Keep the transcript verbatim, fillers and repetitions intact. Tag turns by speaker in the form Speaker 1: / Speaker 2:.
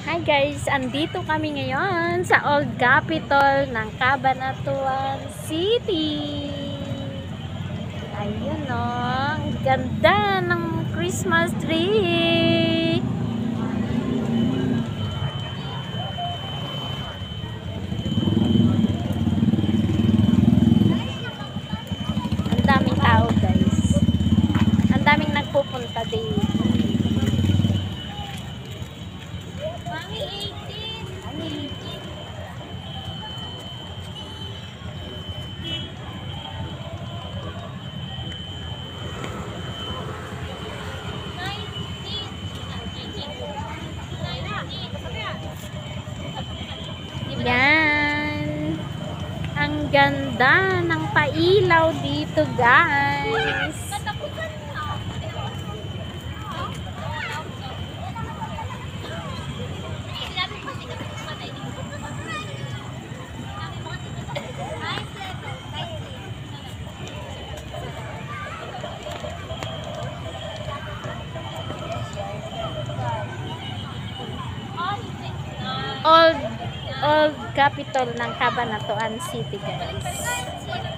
Speaker 1: Hi guys, andito kami ngayon sa Old Capitol ng Cabanatuan City. Ayun o, ang ganda ng Christmas tree. Ang daming tao guys. Ang daming nagpupunta dito. Yan. Ang ganda ng pailaw dito, guys. Old Old Capitol ng Cabanatuan City, guys.